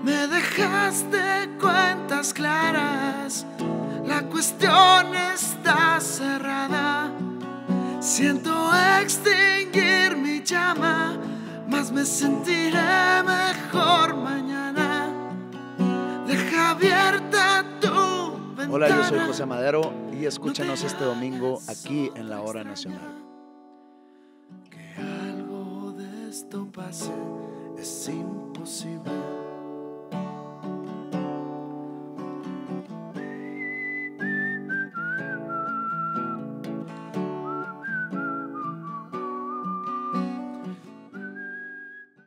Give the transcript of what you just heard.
Me dejaste cuentas claras, la cuestión está cerrada. Siento extinguir mi llama, mas me sentiré mejor mañana. Deja abierta tu ventana. Hola, yo soy José Madero y escúchanos este domingo aquí en La Hora Nacional. Que algo de esto pase es imposible.